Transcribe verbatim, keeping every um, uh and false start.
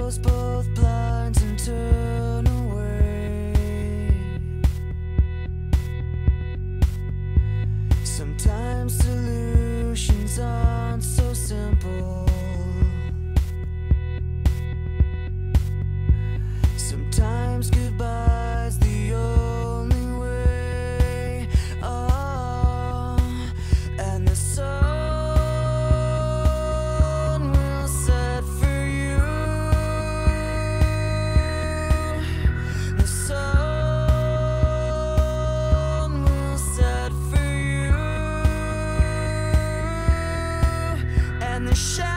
close both blinds and turn away. Sometimes solutions aren't so simple. Sometimes goodbye's the only way. Oh, and the sun will set for you. The sun will set for you. And the shadow